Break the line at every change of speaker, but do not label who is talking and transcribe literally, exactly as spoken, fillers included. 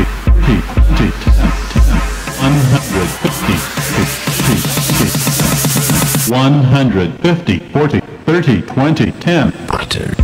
forty, thirty, twenty, ten, ten, one hundred fifty, fifty, one hundred fifty, forty, thirty, twenty, ten.